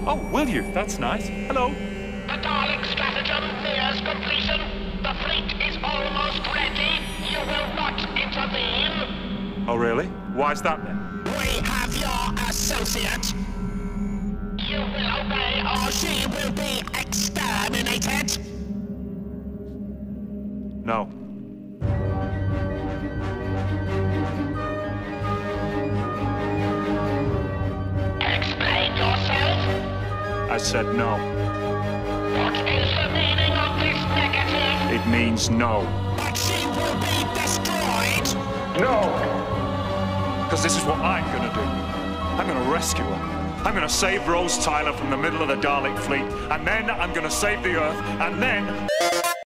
Oh, will you? That's nice. Hello. The Dalek stratagem nears completion. The fleet is almost ready. You will not intervene. Oh, really? Why's that then? We have your associate. You will obey or she will be exterminated. No. Explain yourself. I said no. What is the meaning of this negative? It means no. But she will be destroyed. No! Because this is what I'm gonna do. I'm gonna rescue her. I'm gonna save Rose Tyler from the middle of the Dalek fleet, and then I'm gonna save the Earth, and then...